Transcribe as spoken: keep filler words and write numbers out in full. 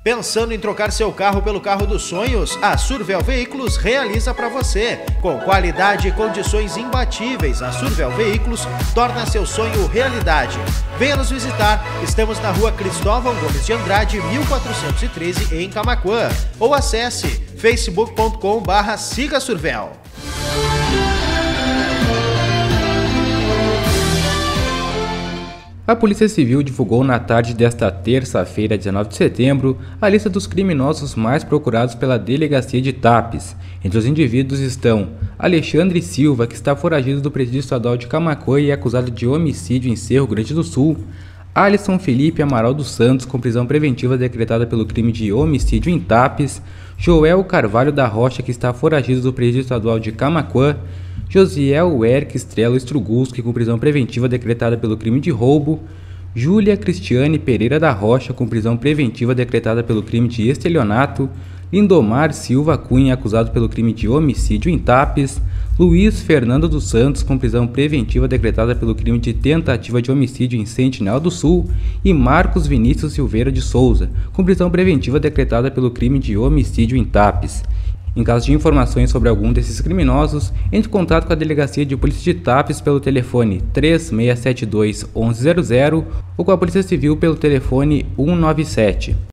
Pensando em trocar seu carro pelo carro dos sonhos? A Survel Veículos realiza para você. Com qualidade e condições imbatíveis, a Survel Veículos torna seu sonho realidade. Venha nos visitar. Estamos na rua Cristóvão Gomes de Andrade, mil quatrocentos e treze, em Camaquã. Ou acesse facebook ponto com barra siga Survel. A Polícia Civil divulgou na tarde desta terça-feira, dezenove de setembro, a lista dos criminosos mais procurados pela Delegacia de Tapes. Entre os indivíduos estão Alexandre Silva, que está foragido do Presídio Estadual de Camaquã e é acusado de homicídio em Cerro Grande do Sul; Alisson Felipe Amaral dos Santos, com prisão preventiva decretada pelo crime de homicídio em Tapes; Joel Carvalho da Rocha, que está foragido do Presídio Estadual de Camaquã; Josiel Eric Estrela Struguski, com prisão preventiva decretada pelo crime de roubo; Júlia Cristiane Pereira da Rocha, com prisão preventiva decretada pelo crime de estelionato; Lindomar Silva Cunha, acusado pelo crime de homicídio em Tapes; Luiz Fernando dos Santos, com prisão preventiva decretada pelo crime de tentativa de homicídio em Sentinel do Sul; e Marcos Vinícius Silveira de Souza, com prisão preventiva decretada pelo crime de homicídio em Tapes. Em caso de informações sobre algum desses criminosos, entre em contato com a Delegacia de Polícia de Tapes pelo telefone três seis sete dois, um um zero zero ou com a Polícia Civil pelo telefone um nove sete.